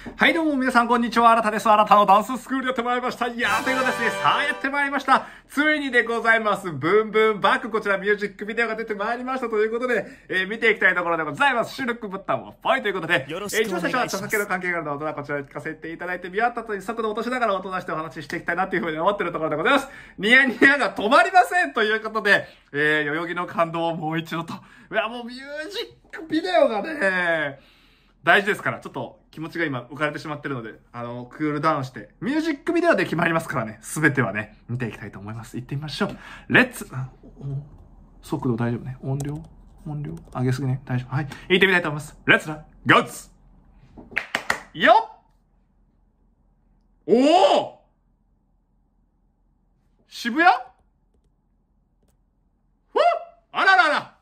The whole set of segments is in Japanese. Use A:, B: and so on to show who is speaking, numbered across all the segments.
A: はい、どうも皆さんこんにちは。新たです。新たのダンススクールやってまいりました。いやー、ということですね。さあ、やってまいりました。ついにでございます。ブンブンバック。こちらミュージックビデオが出てまいりましたということで、見ていきたいところでございます。収録ボタンをポイということで、一応最初は著作権の関係があるので、こちらに聞かせていただいて、見終わった後に速度を落としながら音出してお話ししていきたいなというふうに思っているところでございます。ニヤニヤが止まりませんということで、代々木の感動をもう一度と。いや、もうミュージックビデオがね、大事ですから、ちょっと気持ちが今浮かれてしまってるので、クールダウンして、ミュージックビデオで決まりますからね、すべてはね、見ていきたいと思います。行ってみましょう。レッツ速度大丈夫ね。音量上げすぎね。大丈夫。はい。行ってみたいと思います。レッツラゴーズよっおお渋谷ふっあららら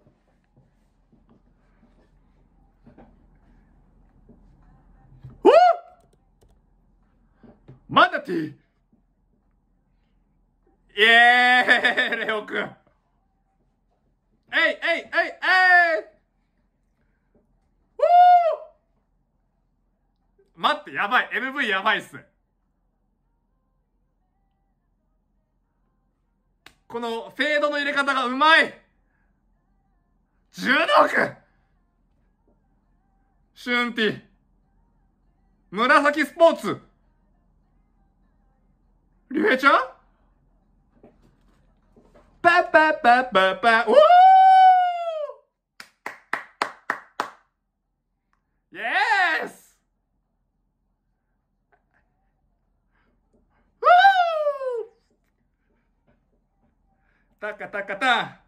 A: マナティーイエーイレオくんえい待って、やばい MV やばいっす。このフェードの入れ方がうまい。柔道くんシュンティ紫スポーツリュウヘイちゃんパッパッパッパッパッおーイエスタカタカタ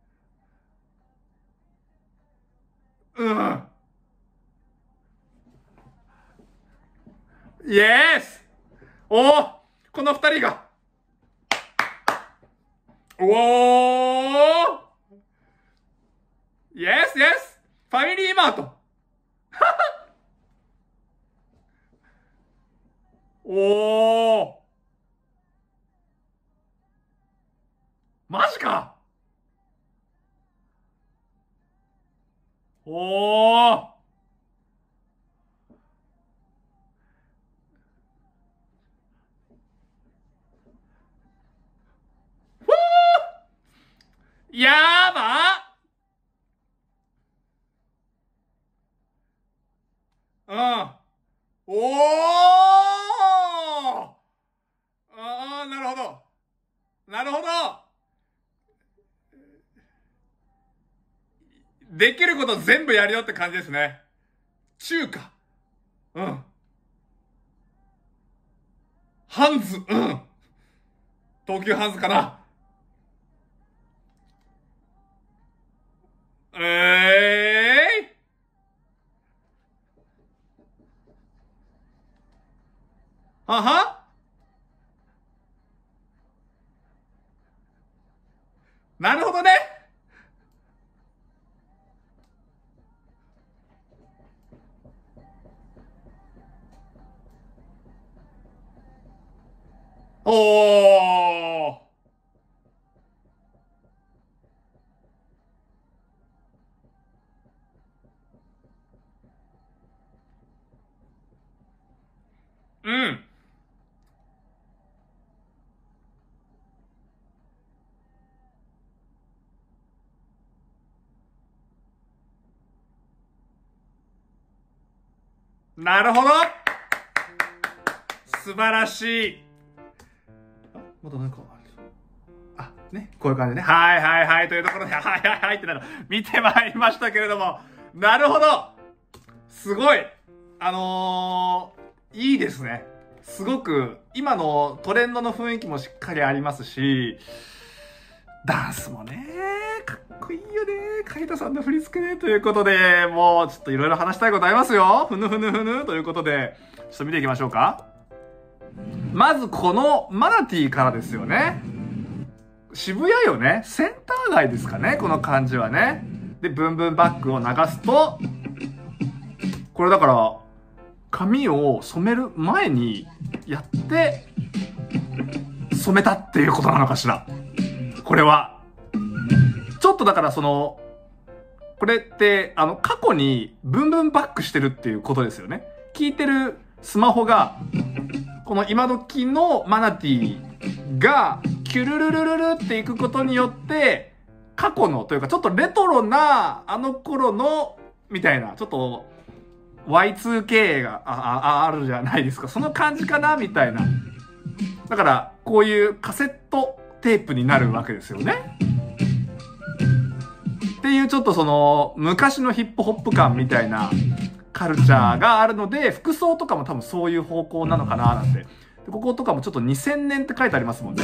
A: イエスおーこの二人がおーイエスイエスファミリーマートおーマジかおーやーばおーなるほど。なるほど。できること全部やるよって感じですね。中華。ハンズ。東急ハンズかな。ははなるほどね。おー。うん。なるほど素晴らしい。またなんかね、こういう感じでね。はいはいはい。というところで、はいはいはいってなる。見てまいりましたけれども。なるほどすごいいいですね。すごく、今のトレンドの雰囲気もしっかりありますし、ダンスもね、かっこいいよね。海田さんの振り付けね。ということで、もうちょっといろいろ話したいことありますよ。ふぬふぬふぬ。ということで、ちょっと見ていきましょうか。まずこのマナティーからですよね。渋谷よね。センター街ですかね。この感じはね。で、ブンブンバックを流すと、これだから、髪を染める前にやって、染めたっていうことなのかしら。これは。ちょっとだからこれって、過去にブンブンバックしてるっていうことですよね。 聞いてるスマホが、この今時のマナティーが、キュルルルルルっていくことによって、過去のというかちょっとレトロなあの頃のみたいなちょっと Y2K があるじゃないですか。その感じかなみたいな。だからこういうカセットテープになるわけですよね。っていうちょっとその昔のヒップホップ感みたいなカルチャーがあるので、服装とかも多分そういう方向なのかななんて。でこことかもちょっと2000年って書いてありますもんね。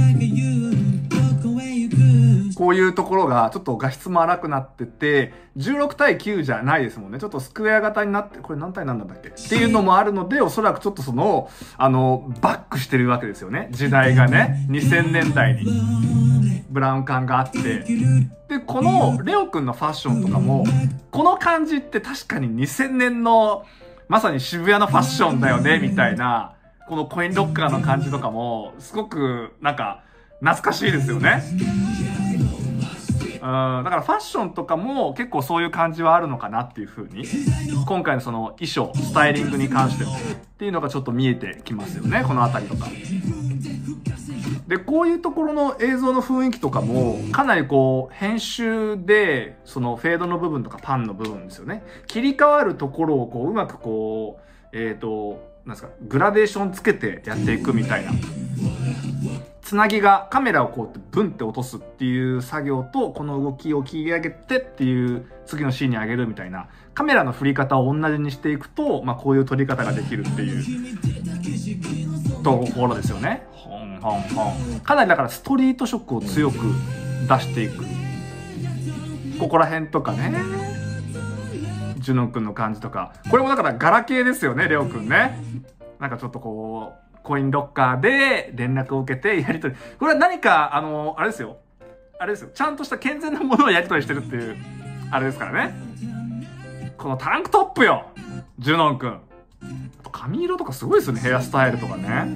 A: こういうところがちょっと画質も荒くなってて、16対9じゃないですもんね。ちょっとスクエア型になって、これ何対何なんだっけっていうのもあるので、おそらくちょっとその、バックしてるわけですよね。時代がね。2000年代に。ブラウン管があって。で、このレオくんのファッションとかも、この感じって確かに2000年の、まさに渋谷のファッションだよね、みたいな、このコインロッカーの感じとかも、すごく、なんか、懐かしいですよね。だからファッションとかも結構そういう感じはあるのかなっていう風に、今回のその衣装、スタイリングに関してもっていうのがちょっと見えてきますよね、このあたりとか。で、こういうところの映像の雰囲気とかも、かなりこう、編集で、そのフェードの部分とかパンの部分ですよね。切り替わるところをこう、うまくこう、なんですか、グラデーションつけてやっていくみたいな。つなぎがカメラをこうやってブンって落とすっていう作業と、この動きを切り上げてっていう次のシーンに上げるみたいな、カメラの振り方を同じにしていくと、まあこういう撮り方ができるっていうところですよね。かなりだからストリート色を強く出していく。ここら辺とかね。ジュノン君の感じとか。これもだからガラケーですよね、レオ君ね。なんかちょっとこう、コインロッカーで連絡を受けてやり取り。これは何か、あれですよ。あれですよ。ちゃんとした健全なものをやり取りしてるっていう、あれですからね。このタンクトップよジュノン君。髪色とかすごいですよね、ヘアスタイルとかね。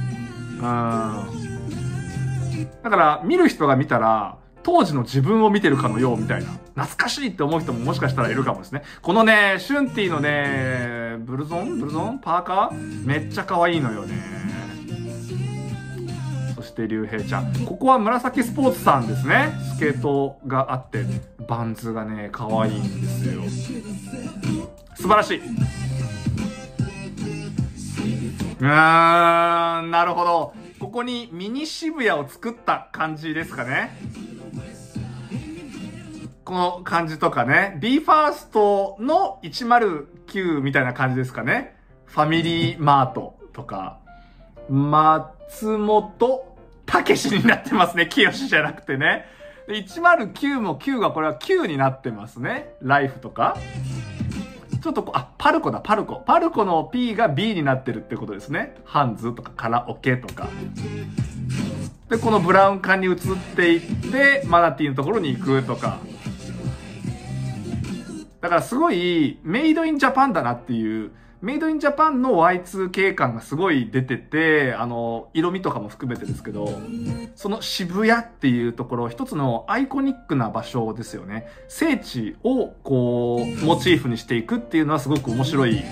A: だから、見る人が見たら、当時の自分を見てるかのようみたいな。懐かしいって思う人ももしかしたらいるかもですね。このね、シュンティのね、ブルゾンパーカーめっちゃ可愛いのよね。そして竜兵ちゃん。ここは紫スポーツさんですね。スケートがあって、バンズがね、可愛いんですよ。素晴らしい。なるほど。ここにミニ渋谷を作った感じですかね。この感じとかね。BE:FIRST の109みたいな感じですかね。ファミリーマートとか。松本武史になってますね。清じゃなくてね。で109も9がこれは9になってますね。ライフとか。ちょっとパルコだ、パルコ。パルコの P が B になってるってことですね。ハンズとかカラオケとか。で、このブラウン管に移っていって、マナティのところに行くとか。だからすごい、メイドインジャパンだなっていう、メイドインジャパンの Y2K 感がすごい出てて、色味とかも含めてですけど、その渋谷っていうところ、一つのアイコニックな場所ですよね。聖地をこう、モチーフにしていくっていうのはすごく面白い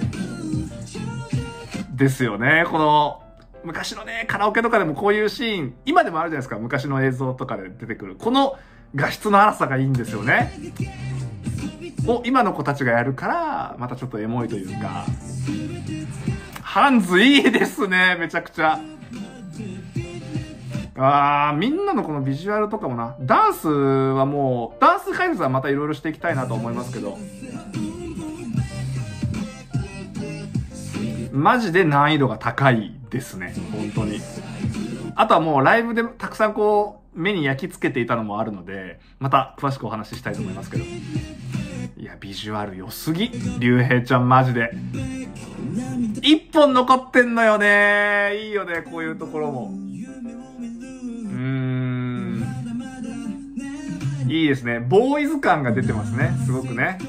A: ですよね。この、昔のね、カラオケとかでもこういうシーン、今でもあるじゃないですか、昔の映像とかで出てくる。この画質の荒さがいいんですよね。を今の子たちがやるから、またちょっとエモいというか。ハンズいいですね、めちゃくちゃ。みんなのこのビジュアルとかもな。ダンスはもう、ダンス解説はまたいろいろしていきたいなと思いますけど。マジで難易度が高いですね、本当に。あとはもうライブでたくさんこう、目に焼き付けていたのもあるので、また詳しくお話ししたいと思いますけど。いや、ビジュアル良すぎ。竜兵ちゃんマジで。一本残ってんのよね。いいよね、こういうところも。いいですね。ボーイズ感が出てますね。すごくね。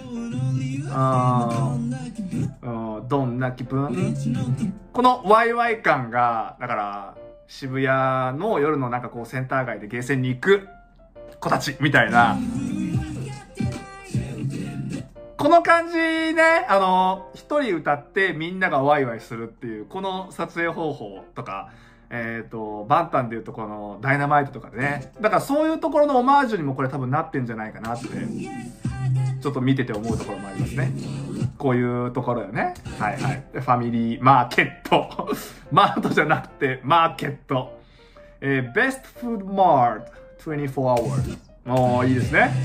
A: どんな気分？このワイワイ感が、だから、渋谷の夜のなんかこうセンター街でゲーセンに行く子たちみたいな。 この感じね、一人歌ってみんながワイワイするっていう、この撮影方法とか、バンタンでいうとこのダイナマイトとかでね。だからそういうところのオマージュにもこれ多分なってんじゃないかなって、ちょっと見てて思うところもありますね。こういうところよね。はいはい。でファミリーマーケット。マートじゃなくてマーケット。Best Food Mart 24 hours。おー、いいですね。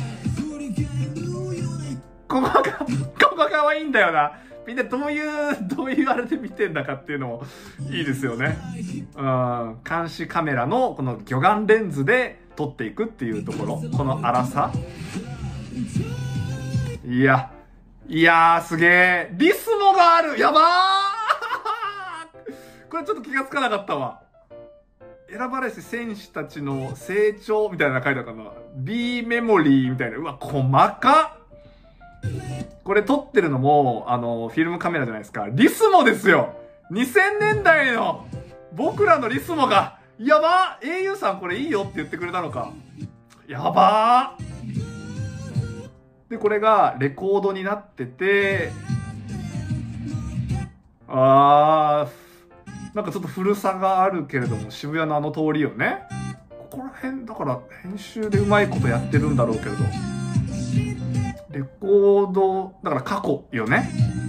A: ここが可愛いんだよな。みんなどういうあれで見てんだかっていうのもいいですよね。監視カメラのこの魚眼レンズで撮っていくっていうところ。この粗さ。いやーすげえ。リスモがある。やばーこれちょっと気がつかなかったわ。選ばれし選手たちの成長みたいなの書いてあるかな。B メモリーみたいな。うわ、細かっ。これ撮ってるのも、フィルムカメラじゃないですか。リスモですよ !2000 年代の僕らのリスモが、やばー !au さんこれいいよって言ってくれたのか。やばーで、これがレコードになってて、なんかちょっと古さがあるけれども、渋谷のあの通りよね。ここら辺、だから編集でうまいことやってるんだろうけれど。レコード、だから過去よね。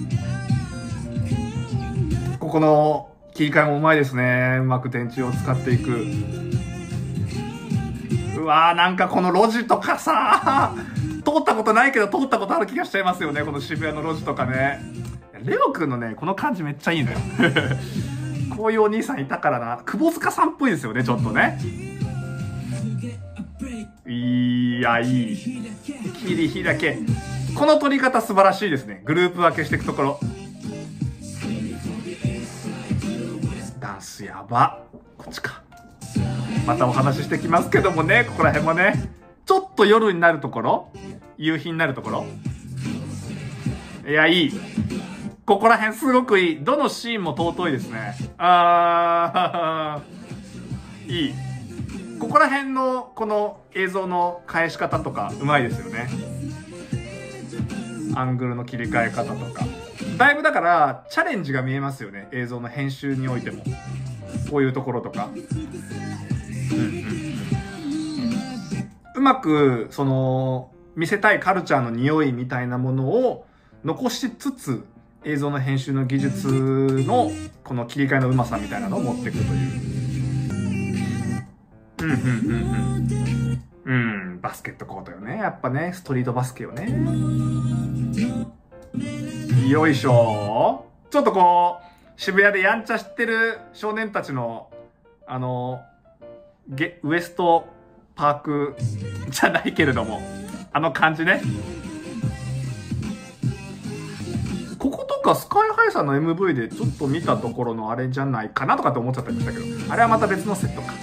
A: ここの切り替えもうまいですね。うまく電池を使っていく。うわー、なんかこの路地とかさ、通ったことないけど通ったことある気がしちゃいますよね。この渋谷の路地とかね。レオくんのね、この感じめっちゃいいのよ。こういうお兄さんいたからな。窪塚さんっぽいですよね、ちょっとね。いや、いい。切り開け。この撮り方素晴らしいですね。グループ分けしていくところ。ダンスやば。こっちか。またお話ししてきますけどもね、ここら辺もね。ちょっと夜になるところ、夕日になるところ。いや、いい。ここら辺すごくいい。どのシーンも尊いですね。いい。ここら辺のこの映像の返し方とかうまいですよね。アングルの切り替え方とか。だいぶだからチャレンジが見えますよね。映像の編集においても。こういうところとか。うまく、その、見せたいカルチャーの匂いみたいなものを残しつつ、映像の編集の技術のこの切り替えのうまさみたいなのを持ってくるという。バスケットコートよね。やっぱね、ストリートバスケよね。よいしょ。ちょっとこう、渋谷でやんちゃしてる少年たちの、ウエストパークじゃないけれども、あの感じね。こことかスカイハイさんの MV でちょっと見たところのあれじゃないかなとかって思っちゃったりしたけど、あれはまた別のセットか。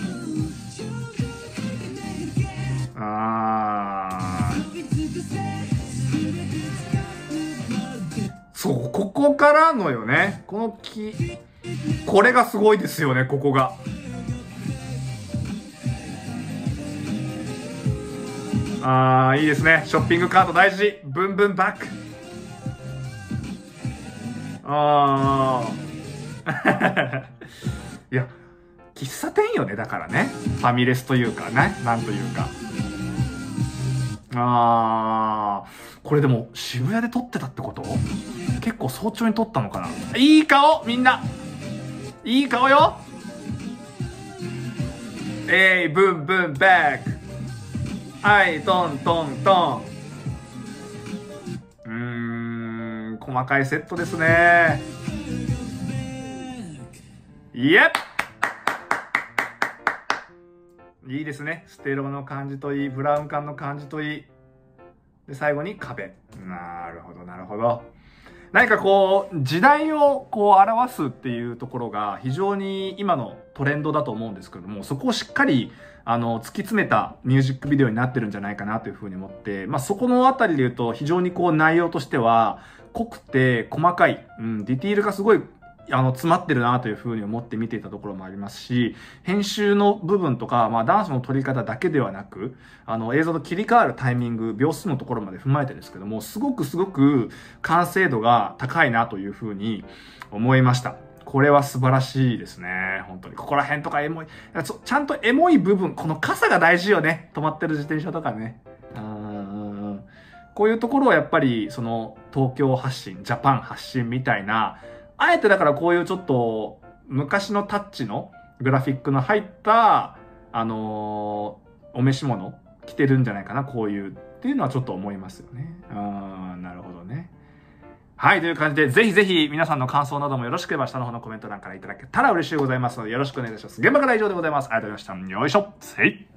A: そう、ここからのよね。この木。これがすごいですよね、ここが。いいですね。ショッピングカート大事。ブンブンバック。いや、喫茶店よね、だからね。ファミレスというかね、なんというか。これでも渋谷で撮ってたってこと？結構早朝に撮ったのかな。いい顔みんないい顔よ。ブンブンバック。はい、トントントン。細かいセットですね。イエッいいですね。ステロの感じといい、ブラウン管の感じといい。で、最後に壁。なるほど、なるほど。何かこう、時代をこう表すっていうところが非常に今のトレンドだと思うんですけれども、そこをしっかり、突き詰めたミュージックビデオになってるんじゃないかなというふうに思って、そこのあたりで言うと非常にこう内容としては濃くて細かい、ディティールがすごい詰まってるなというふうに思って見ていたところもありますし、編集の部分とか、ダンスの撮り方だけではなく、映像の切り替わるタイミング、秒数のところまで踏まえてですけども、すごく完成度が高いなというふうに思いました。これは素晴らしいですね。本当に。ここら辺とかエモい。ちゃんとエモい部分、この傘が大事よね。止まってる自転車とかね。こういうところはやっぱり、東京発信、ジャパン発信みたいな、あえてだからこういうちょっと、昔のタッチのグラフィックの入った、お召し物着てるんじゃないかな、こういう。っていうのはちょっと思いますよね。なるほどね。はい、という感じで、ぜひぜひ皆さんの感想などもよろしければ下の方のコメント欄からいただけたら嬉しいございますので、よろしくお願いいたします。現場からは以上でございます。ありがとうございました。よいしょ。せい。